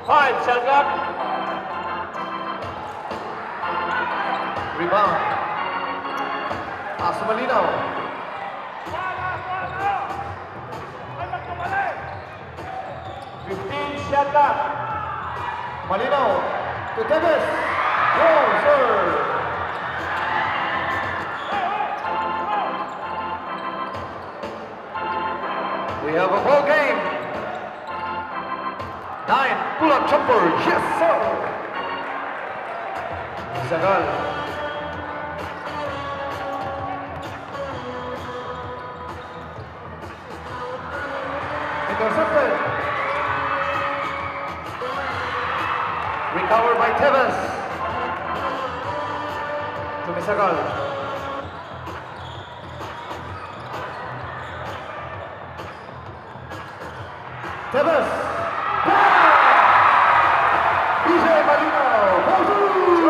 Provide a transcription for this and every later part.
5 shot clock. Rebound. Asa Malinaw. Shot clock. Malinaw to Tevez. Closer. We have a ball game. 9 pull-up jumper. Yes, sir. Zagal. Intercepted. Recovered by Tevez. To Misagal. Tevez. DJ Malinaw. Ball two.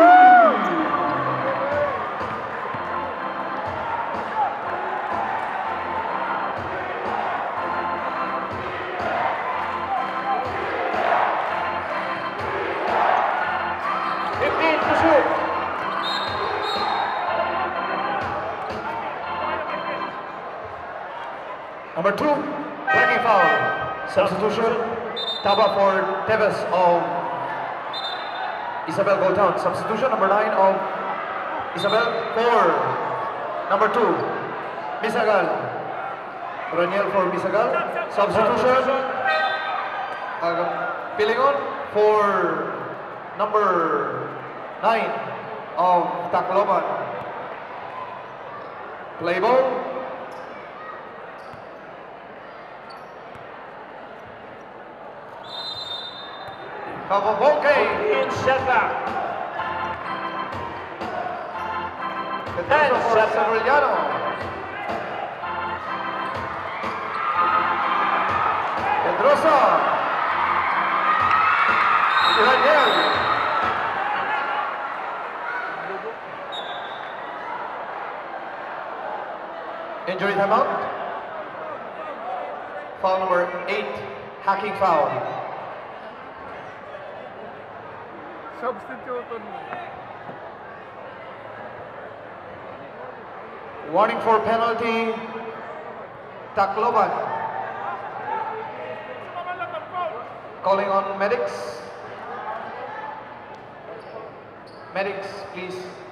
Number 2, blocking foul. Substitution, Taba for Tevez of Isabel go down. Substitution, number 9 of Isabel for number 2, Misagal. Raniel for Misagal. Substitution, Pilingon for number 9 of Tacloban. Play ball. Cavaboke in shot clock. Pedrosa for Severiliano. Pedrosa. Raniel. Injury timeout. Foul number 8, hacking foul. Substitute. Warning for penalty, Tacloban. Calling on medics. Medics, please.